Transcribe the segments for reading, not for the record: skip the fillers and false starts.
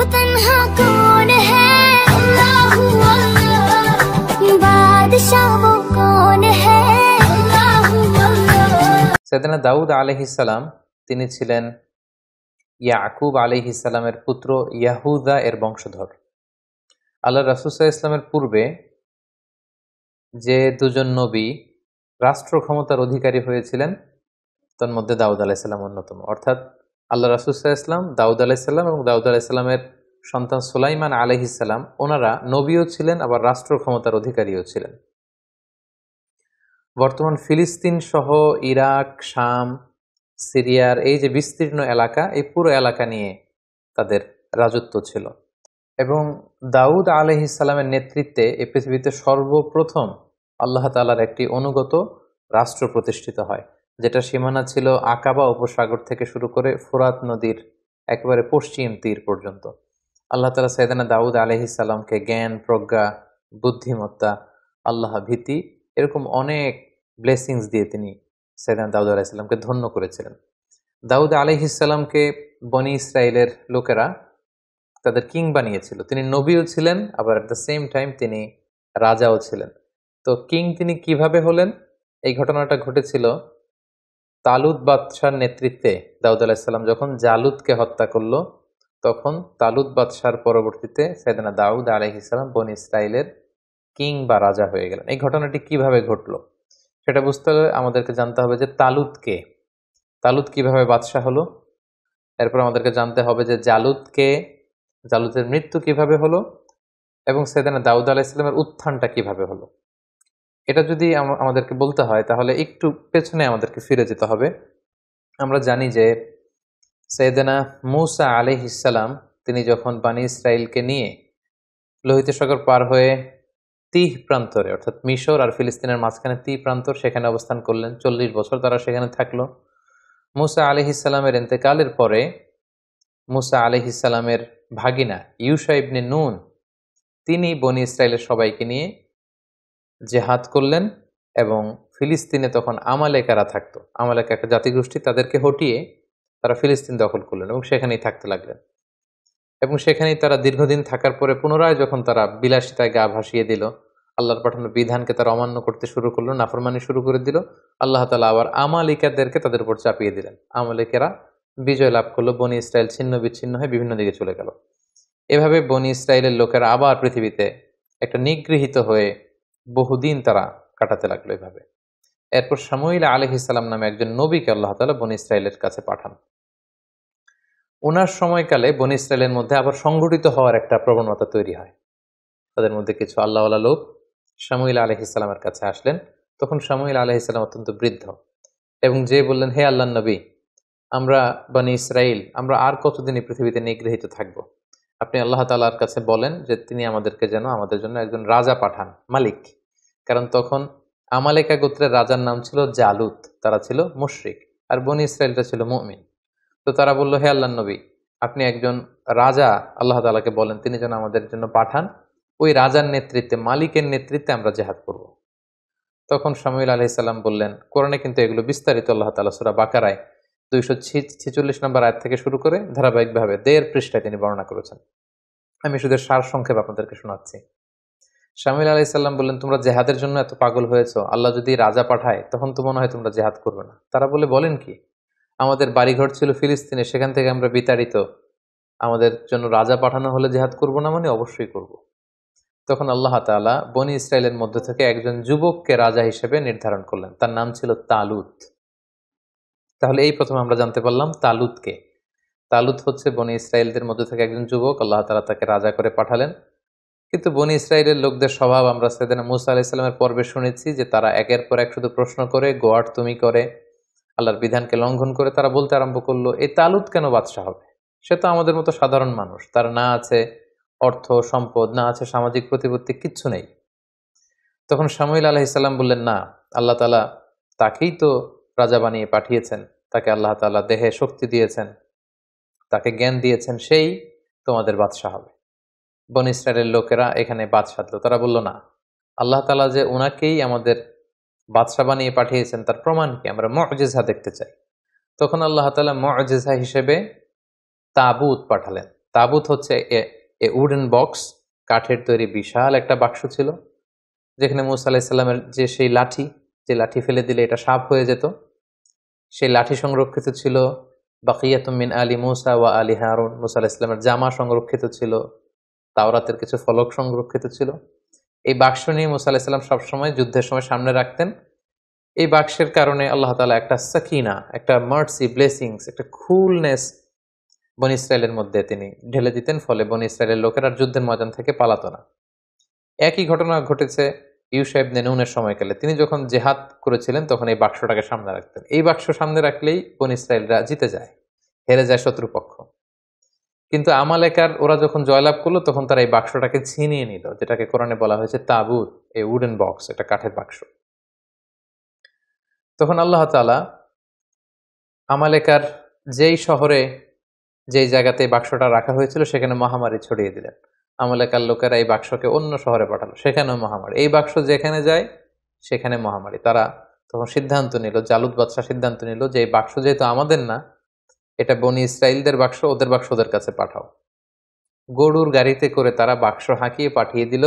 तन्हा कौन है, अल्लाहू अल्लाह, बादशाह वो कौन है, अल्लाहू अल्लाह। সাইয়েদনা দাউদ আলাইহিস সালাম তিনি ছিলেন ইয়াকুব আলাইহিস সালামের পুত্র ইয়াহুদা এর বংশধর। আল্লাহ রাসূল সাল্লাল্লাহু আলাইহি ওয়াসাল্লামের পূর্বে যে দুজন নবী রাষ্ট্র ক্ষমতার অধিকারী হয়েছিলেন তার মধ্যে দাউদ আলাইহিস সালাম অন্যতম। অর্থাৎ আল্লাহ রাসূল সাল্লাল্লাহু আলাইহি ওয়াসাল্লাম, দাউদ আলাইহিস সালাম এবং দাউদ আলাইহিস সালামের সন্তান সুলাইমান আলাইহিস সালাম, ওনারা নবীও ছিলেন আবার রাষ্ট্র ক্ষমতার অধিকারীও ছিলেন। বর্তমান ফিলিস্তিন সহ ইরাক, শাম, সিরিয়ার এই যে বিস্তীর্ণ এলাকা, এই পুরো এলাকা নিয়ে তাদের রাজত্ব ছিল। এবং দাউদ আলাইহিস সালামের নেতৃত্বে এই পৃথিবীতে সর্বপ্রথম আল্লাহ তাআলার একটি অনুগত রাষ্ট্র প্রতিষ্ঠিত হয়, যেটা সীমানা ছিল আকাবা উপসাগর থেকে শুরু করে ফোরাত নদীর একেবারে পশ্চিম তীর পর্যন্ত। আল্লাহ তাআলা সাইয়েদনা দাউদ আলাইহিস সালামকে জ্ঞান, প্রজ্ঞা, বুদ্ধিমত্তা, আল্লাহ ভীতি এরকম অনেক ব্লেসিংস দিয়ে তিনি সাইয়েদনা দাউদ আলাইহিস সালামকে ধন্য করেছিলেন। দাউদ আলাইহিস সালামকে বনি ইসরাইলের লোকেরা তাদের কিং বানিয়েছিল। তিনি নবীও ছিলেন, আবার এট দ্য সেম টাইম তিনি রাজাও ছিলেন। তো কিং তিনি কিভাবে হলেন? এই ঘটনাটা ঘটেছিল তালুত বাদশার নেতৃত্বে। দাউদ আলাইহিস সালাম যখন জালুতকে হত্যা করলো, তখন তালুত বাদশার পরবর্তীতে সাইয়েদনা দাউদ আলাইহিস সালাম বনি ইসরাইলের কিং বা রাজা হয়ে গেলেন। এই ঘটনাটি কিভাবে ঘটলো সেটা বুঝতে হলে আমাদেরকে জানতে হবে যে তালুত কিভাবে বাদশাহ হলো। এরপর আমাদেরকে জানতে হবে যে জালুতের মৃত্যু কিভাবে হলো এবং সাইয়েদনা দাউদ আলাইহিস সালামের উত্থানটা কিভাবে হলো। এটা যদি আমাদেরকে বলতে হয় তাহলে একটু পেছনে আমাদেরকে ফিরে যেতে হবে। আমরা জানি যে সাইয়েদনা মূসা আলাইহিস সালাম তিনি যখন বনি ইসরাইলকে নিয়ে লোহিত সাগর পার হয়ে তিহ প্রান্তরে, অর্থাৎ মিশর আর ফিলিস্তিনের মাঝখানে তিহ প্রান্তর, সেখানে অবস্থান করলেন। 40 বছর তারা সেখানে থাকলো। মূসা আলাইহিস সালামের ইন্তেকালের পরে মূসা আলাইহিস সালামের ভাগিনা ইউশা ইবনে নুন তিনি বনি ইসরাইলের সবাইকে নিয়ে জেহাদ করলেন এবং ফিলিস্তিনে তখন আমালেকারা থাকতো। আমালেকা একটা জাতিগোষ্ঠী, তাদেরকে হটিয়ে তারা ফিলিস্তিন দখল করলেন এবং সেখানেই থাকতে লাগলেন। এবং সেখানেই তারা দীর্ঘদিন থাকার পরে পুনরায় যখন তারা বিলাসিতায় গা ভাসিয়ে দিল, আল্লাহর পাঠানো বিধানকে তারা অমান্য করতে শুরু করলো, নাফরমানি শুরু করে দিল, আল্লাহ তাআলা আবার আমালিকাদেরকে তাদের উপর চাপিয়ে দিলেন। আমালিকেরা বিজয় লাভ করলো, বনি ইসরাইল ছিন্ন বিচ্ছিন্ন হয়ে বিভিন্ন দিকে চলে গেল। এভাবে বনি ইসরাইলের লোকেরা আবার পৃথিবীতে একটা নিগৃহীত হয়ে বহুদিন তারা কাটাতে লাগলো এভাবে। এরপর শামুইল আলাইহিস সালাম নামে একজন নবীকে আল্লাহ তাআলা বনি ইসরাইলের কাছে পাঠান। ওনার সময়কালে বনি ইসরাইলের মধ্যে আবার সংগঠিত হওয়ার একটা প্রবণতা তৈরি হয়। তাদের মধ্যে কিছু আল্লাহওয়ালা লোক শামুইল আলাইহিস সালামের কাছে আসলেন। তখন শামুইল আলাইহিস সালাম অত্যন্ত বৃদ্ধ এবং যে বললেন, হে আল্লাহর নবী, আমরা বনি ইসরাইল আমরা আর কতদিন এই পৃথিবীতে নিগৃহীত থাকব? আপনি আল্লাহ তাআলার কাছে বলেন যে তিনি আমাদেরকে যেন আমাদের জন্য একজন রাজা পাঠান, মালিক। কারণ তখন আমালেকা গোত্রের রাজার নাম ছিল জালুত, তারা ছিল মুশরিক, আর বনি ইসরাইলটা ছিল মুমিন। তো তারা বলল, হে আল্লাহর নবী, আপনি একজন রাজা আল্লাহ তাআলাকে বলেন তিনি যেন আমাদের জন্য পাঠান, ওই রাজার নেতৃত্বে, মালিকের নেতৃত্বে আমরা জেহাদ করব। তখন শামুইল আলাইহিস সালাম বললেন, কোরআনে কিন্তু এগুলো বিস্তারিত আল্লাহ তাআলা সূরা বাকারায় 246 নম্বর আয়াত থেকে শুরু করে ধারাবাহিকভাবে 1.5 পৃষ্ঠায় তিনি বর্ণনা করেছেন। আমি শুধু সার সংক্ষেপ আপনাদেরকে শোনাচ্ছি। শামুইল আলাইহিস সালাম বললেন, তোমরা জেহাদের জন্য এত পাগল হয়েছো, আল্লাহ যদি রাজা পাঠায় তখন তো মনে হয় তোমরা জেহাদ করবে না। তারা বলেন কি, আমাদের বাড়িঘর ছিল ফিলিস্তিনে, সেখান থেকে আমরা বিতাড়িত, আমাদের জন্য রাজা পাঠানো হলে জেহাদ করব না? মানে অবশ্যই করব। তখন আল্লাহ তাআলা বনি ইসরাইলের মধ্য থেকে একজন যুবককে রাজা হিসেবে নির্ধারণ করলেন, তার নাম ছিল তালুত। তাহলে এই প্রথমে আমরা জানতে পারলাম তালুতকে। তালুত হচ্ছে বনি ইসরাইলদের মধ্য থেকে একজন যুবক, আল্লাহ তাআলা তাকে রাজা করে পাঠালেন। কিন্তু বনি ইসরাইলের লোকদের স্বভাব আমরা সাইয়েদনা মূসা আলাইহিস সালামের পর্বে শুনেছি যে তারা একের পর এক শুধু প্রশ্ন করে, গোয়াট তুমি করে, আল্লাহর বিধানকে লঙ্ঘন করে। তারা বলতে আরম্ভ করলো, এই তালুত কেন বাদশাহ হবে? সে তো আমাদের মতো সাধারণ মানুষ, তার না আছে অর্থ সম্পদ, না আছে সামাজিক প্রতিপত্তি, কিচ্ছু নেই। তখন শামুইল আলাইহিস সালাম বললেন, না, আল্লাহ তাআলা তাকেই তো রাজা বানিয়ে পাঠিয়েছেন, তাকে আল্লাহ তাআলা দেহে শক্তি দিয়েছেন, তাকে জ্ঞান দিয়েছেন, সেই তোমাদের বাদশাহ হবে। বনি ইসরাইলের লোকেরা এখানে বাদ সাধলো। তারা বলল, না, আল্লাহ তাআলা যে ওনাকেই আমাদের বাদশাহ বানিয়ে পাঠিয়েছেন তার প্রমাণ কি? আমরা মুজিজা দেখতে চাই। তখন আল্লাহ তাআলা মুজিজা হিসেবে তাবুত পাঠালেন। তাবুত হচ্ছে এ উডেন বক্স, কাঠের তৈরি বিশাল একটা বাক্স ছিল, যেখানে মুসা আলাহিসাল্লামের যে সেই লাঠি, যে লাঠি ফেলে দিলে এটা সাপ হয়ে যেত, সেই লাঠি সংরক্ষিত ছিল। বাকিয়াতুম মিন আলী মুসা ওয়া আলী হারুন, মুসা আলাহিসাল্লামের জামা সংরক্ষিত ছিল, তাওরাতের কিছু ফলক সংরক্ষিত ছিল। এই বাক্স নিয়ে মুসা আলাহিসাল্লাম সবসময় যুদ্ধের সময় সামনে রাখতেন। এই বাক্সের কারণে আল্লাহ তাআলা একটা সাকিনা, একটা মার্সি, ব্লেসিংস, একটা কুলনেস বনী ইসরায়েলের মধ্যে তিনি ঢেলে দিতেন, ফলে বনী ইসরায়েলের লোকেরা যুদ্ধের ময়দান থেকে পালাতো না। একই ঘটনা ঘটেছে ইউশা ইবনে নুনের সময়কালে। তিনি যখন জেহাদ করেছিলেন তখন এই বাক্সটাকে সামনে রাখতেন। এই বাক্স সামনে রাখলেই বনী ইসরায়েলরা জিতে যায়, হেরে যায় শত্রুপক্ষ। কিন্তু আমালেকার ওরা যখন জয়লাভ করলো তখন তারা এই বাক্সটাকে ছিনিয়ে নিল, যেটাকে কোরআনে বলা হয়েছে তাবুত, এই উডেন বক্স, এটা কাঠের বাক্স। তখন আল্লাহ তাআলা আমালেকার যেই শহরে, যেই জায়গাতে বাক্সটা রাখা হয়েছিল সেখানে মহামারী ছড়িয়ে দিলেন। আমালেকার লোকেরা এই বাক্সকে অন্য শহরে পাঠালো, সেখানেও মহামারী। এই বাক্স যেখানে যায় সেখানে মহামারী। তারা তখন সিদ্ধান্ত নিল, জালুত বাদশাহ সিদ্ধান্ত নিল যে এই বাক্স যেহেতু আমাদের না, এটা বনী ইসরায়েলদের বাক্স, ওদের বাক্স ওদের কাছে পাঠাও। গরুর গাড়িতে করে তারা বাক্স হাঁকিয়ে পাঠিয়ে দিল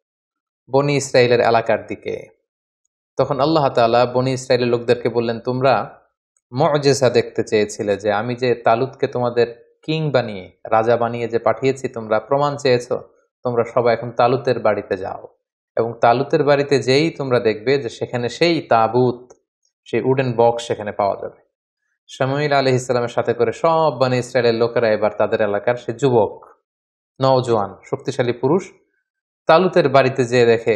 বনী ইসরায়েলের এলাকার দিকে। তখন আল্লাহ তাআলা বনী ইসরায়েলের লোকদেরকে বললেন, তোমরা মুআজিজা দেখতে চেয়েছিলে, যে আমি যে তালুতকে তোমাদের কিং বানিয়ে, রাজা বানিয়ে যে পাঠিয়েছি, তোমরা প্রমাণ চেয়েছো। তোমরা সবাই এখন তালুতের বাড়িতে যাও, এবং তালুতের বাড়িতে যেই তোমরা দেখবে যে সেখানে সেই তাবুত, সেই উডেন বক্স সেখানে পাওয়া যাবে। শামুইল আলাইহিস সালামের সাথে করে সব বনী ইসরায়েলের লোকেরা এবার তাদের এলাকার সে যুবক, নওজোয়ান, শক্তিশালী পুরুষ তালুতের বাড়িতে যেয়ে দেখে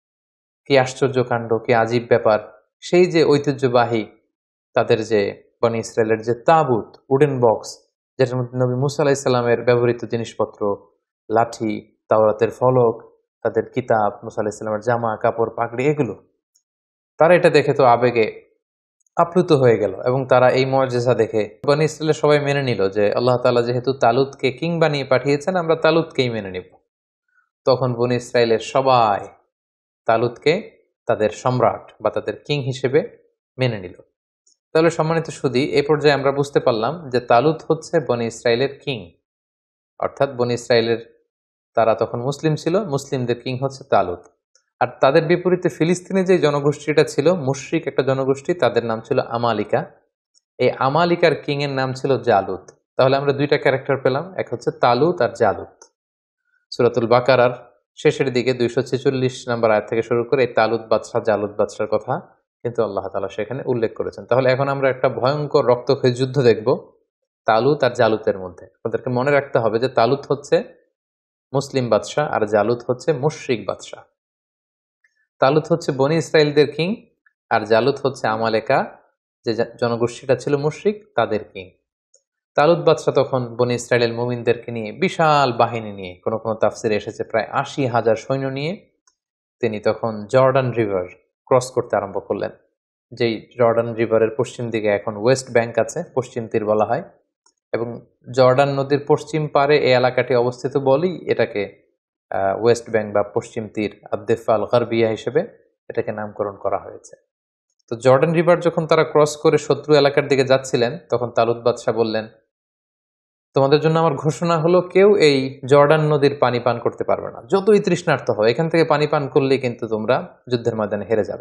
কি আশ্চর্য কাণ্ড, কি আজীব ব্যাপার। সেই যে ঐতিহ্যবাহী তাদের যে বনী ইসরায়েলের যে তাবুত, উডেন বক্স, যেটার মধ্যে নবী মুসা আলাইহিস সালামের ব্যবহৃত জিনিসপত্র, লাঠি, তাওরাতের ফলক, তাদের কিতাব, মুসা আলাইহিস সালামের জামা কাপড় পাগড়ি, এগুলো তারা এটা দেখে তো আবেগে আপ্লুত হয়ে গেল, এবং তারা এই মুআজিজা দেখে বনী ইসরায়েলের সবাই মেনে নিল যে আল্লাহ তাআলা যেহেতু তালুতকে কিং বানিয়ে পাঠিয়েছেন, আমরা তালুতকেই মেনে নিব। তখন বনী ইসরায়েলের সবাই তালুতকে তাদের সম্রাট বা তাদের কিং হিসেবে মেনে নিল। তাহলে সম্মানিত সুধী, এই পর্যায়ে আমরা বুঝতে পারলাম যে তালুত হচ্ছে বনী ইসরায়েলের কিং, অর্থাৎ বনী ইসরায়েলের তারা তখন মুসলিম ছিল, মুসলিমদের কিং হচ্ছে তালুত। আর তাদের বিপরীতে ফিলিস্তিনে যে জনগোষ্ঠীটা ছিল, মুশরিক একটা জনগোষ্ঠী, তাদের নাম ছিল আমালিকা। এই আমালিকার কিং এর নাম ছিল জালুত। তাহলে আমরা দুইটা ক্যারেক্টার পেলাম, এক হচ্ছে তালুত আর জালুত। সূরাতুল বাকারার শেষের দিকে 246 নম্বর আয়াত থেকে শুরু করে এই তালুত বাদশাহ, জালুত বাদশার কথা কিন্তু আল্লাহ তাআলা সেখানে উল্লেখ করেছেন। তাহলে এখন আমরা একটা ভয়ঙ্কর রক্তক্ষয়ী যুদ্ধ দেখব তালুত আর জালুতের মধ্যে। আপনাদেরকে মনে রাখতে হবে যে তালুত হচ্ছে মুসলিম বাদশাহ আর জালুত হচ্ছে মুশরিক বাদশাহ। তালুত হচ্ছে বনী ইসরায়েলদের কিং, আর জালুত হচ্ছে আমালেকা, যে জনগোষ্ঠীটা ছিল মুশরিক, তাদের কিং। তালুত বাদশাহ তখন বনী ইসরায়েলের মুমিনদেরকে নিয়ে বিশাল বাহিনী নিয়ে, কোনো কোনো তাফসিরে এসেছে প্রায় 80,000 সৈন্য নিয়ে, তিনি তখন জর্ডান রিভার ক্রস করতে আরম্ভ করলেন। যেই জর্ডান রিভারের পশ্চিম দিকে এখন ওয়েস্ট ব্যাংক আছে, পশ্চিম তীর বলা হয়, এবং জর্ডান নদীর পশ্চিম পারে এই এলাকাটি অবস্থিত বলেই এটাকে ওয়েস্ট ব্যাংক বা পশ্চিম তীর, আদ-দিফা আল-গারবিয়া হিসেবে এটাকে নামকরণ করা হয়েছে। তো জর্ডান রিভার যখন তারা ক্রস করে শত্রু এলাকার দিকে যাচ্ছিলেন, তখন তালুত বাদশাহ বললেন, তোমাদের জন্য আমার ঘোষণা হলো, কেউ এই জর্ডান নদীর পানি পান করতে পারবে না, যতই তৃষ্ণার্ত হয়। এখান থেকে পানি পান করলেই কিন্তু তোমরা যুদ্ধের ময়দানে হেরে যাবে।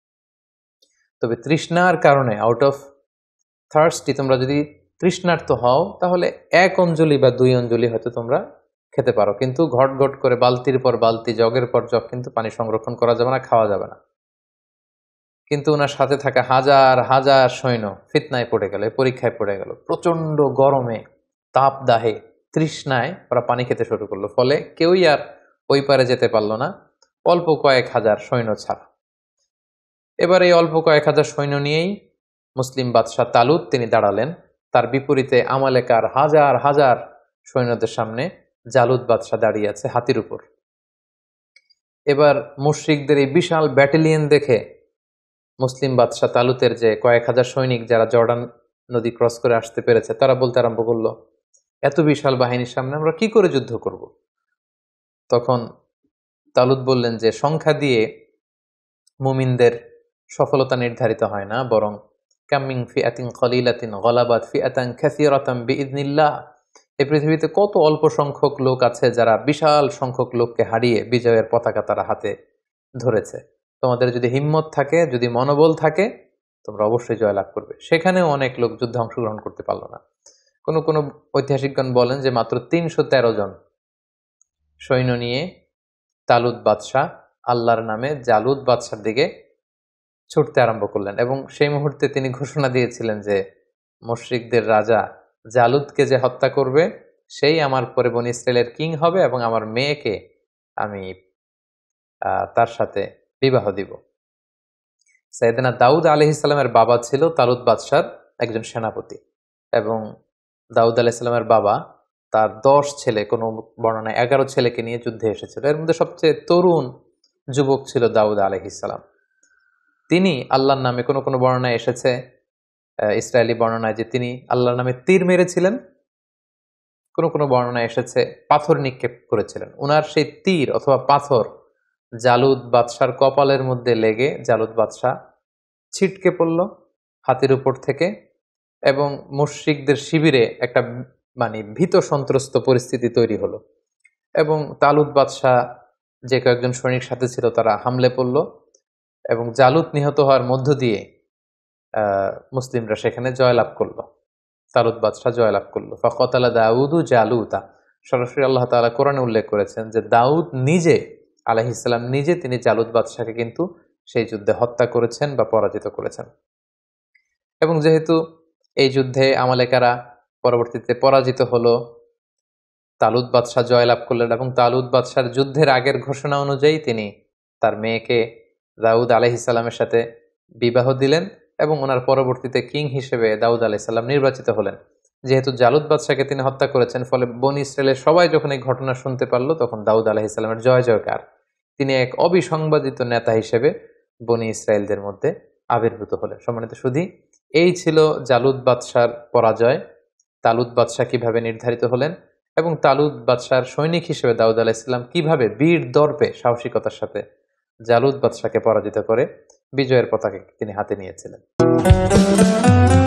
তবে তৃষ্ণার কারণে, আউট অফ থার্স্টি, তোমরা যদি তৃষ্ণার্ত হও তাহলে 1 অঞ্জলি বা 2 অঞ্জলি হয়তো তোমরা খেতে পারো, কিন্তু ঘট ঘট করে বালতির পর বালতি, জগের পর জগ কিন্তু পানি সংরক্ষণ করা যাবে না, খাওয়া যাবে না। কিন্তু ওনার সাথে থাকা হাজার হাজার সৈন্য ফিতনায় পড়ে গেল, পরীক্ষায় পড়ে গেল। প্রচন্ড গরমে, তাপ দাহে, তৃষ্ণায় ওরা পানি খেতে শুরু করলো, ফলে কেউই আর ওই পারে যেতে পারলো না, অল্প কয়েক হাজার সৈন্য ছাড়া। এবার এই অল্প কয়েক হাজার সৈন্য নিয়েই মুসলিম বাদশাহ তালুত তিনি দাঁড়ালেন। তার বিপরীতে আমালেকার হাজার হাজার সৈন্যদের সামনে জালুত বাদশাহ দাঁড়িয়ে আছে হাতির উপর। এবার মুশরিকদের এই বিশাল ব্যাটালিয়ন দেখে মুসলিম বাদশাহ তালুতের যে কয়েক হাজার সৈনিক যারা জর্ডান নদী ক্রস করে আসতে পেরেছে, তারা বলতে আরম্ভ করলো, এত বিশাল বাহিনীর সামনে আমরা কি করে যুদ্ধ করব? তখন তালুত বললেন যে সংখ্যা দিয়ে মুমিনদের সফলতা নির্ধারিত হয় না, বরং কামিং ফিআতিন কলিলাতিন গলাবাত ফিআতান কাসীরাতান বিইذনিল্লাহ, এই পৃথিবীতে কত অল্প সংখ্যক লোক আছে যারা বিশাল সংখ্যক লোককে হারিয়ে বিজয়ের পতাকা তারা হাতে ধরেছে। তোমাদের যদি হিম্মত থাকে, যদি মনোবল থাকে, তোমরা অবশ্যই জয়লাভ করবে। সেখানেও অনেক লোক যুদ্ধে অংশগ্রহণ করতে পারলো না। কোনো কোনো ঐতিহাসিকগণ বলেন যে মাত্র 313 জন সৈন্য নিয়ে তালুত বাদশাহ আল্লাহর নামে জালুত বাদশার দিকে ছুটতে আরম্ভ করলেন, এবং সেই মুহূর্তে তিনি ঘোষণা দিয়েছিলেন যে মুশরিকদের রাজা জালুতকে যে হত্যা করবে সেই আমার পরে বনী ইসরায়েলের কিং হবে, এবং আমার মেয়েকে আমি তার সাথে বিবাহ দিব। সাইয়েদনা দাউদ আলাইহিস সালামের বাবা ছিল তালুত বাদশার একজন সেনাপতি, এবং দাউদ আলাইহিস সালামের বাবা তার 10 ছেলে, কোনো বর্ণনায় 11 ছেলেকে নিয়ে যুদ্ধে এসেছিল। এর মধ্যে সবচেয়ে তরুণ যুবক ছিল দাউদ আলাইহিস সালাম। তিনি আল্লাহর নামে, কোনো কোনো বর্ণনায় এসেছে ইসরায়েলি বর্ণনায় যে তিনি আল্লাহর নামে তীর মেরেছিলেন, কোনো কোনো বর্ণনায় এসেছে পাথর নিক্ষেপ করেছিলেন। উনার সেই তীর অথবা পাথর জালুত বাদশার কপালের মধ্যে লেগে জালুত বাদশাহ ছিটকে পড়ল হাতির উপর থেকে, এবং মুশরিকদের শিবিরে একটা ভীত সন্ত্রস্ত পরিস্থিতি তৈরি হলো, এবং তালুত বাদশাহ যে কয়েকজন সৈনিক সাথে ছিল তারা হামলে পড়ল, এবং জালুত নিহত হওয়ার মধ্য দিয়ে মুসলিমরা সেখানে জয়লাভ করলো। তালুত বাদশাহ জয়লাভ করলো। ফাকাতালা দাউদু জালুতা, সরাসরি আল্লাহ তাআলা কোরআনে উল্লেখ করেছেন যে দাউদ নিজে আলাইহিস সালাম নিজে তিনি জালুত বাদশাকে কিন্তু সেই যুদ্ধে হত্যা করেছেন বা পরাজিত করেছেন। এবং যেহেতু এই যুদ্ধে আমালেকারা পরবর্তীতে পরাজিত হলো, তালুত বাদশাহ জয়লাভ করলেন, এবং তালুত বাদশার যুদ্ধের আগের ঘোষণা অনুযায়ী তিনি তার মেয়েকে দাউদ আলাইহিস সালামের সাথে বিবাহ দিলেন, এবং ওনার পরবর্তীতে কিং হিসেবে দাউদ আলাইহিস সালাম নির্বাচিত হলেন। যেহেতু জালুত বাদশাকে তিনি হত্যা করেছেন, ফলে বনী ইসরায়েলের সবাই যখন এই ঘটনা শুনতে পারলো, তখন দাউদ আলাইহিস সালামের জয় জয়কার। তিনি এক অবিসংবাদিত নেতা হিসেবে বনী ইসরায়েলদের মধ্যে আবির্ভূত হলেন। সম্মানিত সুধী, এই ছিল জালুত বাদশার পরাজয়, তালুত বাদশাহ কিভাবে নির্ধারিত হলেন, এবং তালুত বাদশার সৈনিক হিসেবে দাউদ আলাইহিস সালাম কিভাবে বীর দর্পে সাহসিকতার সাথে জালুত বাদশাকে পরাজিত করে বিজয়ের পতাকা তিনি হাতে নিয়েছিলেন।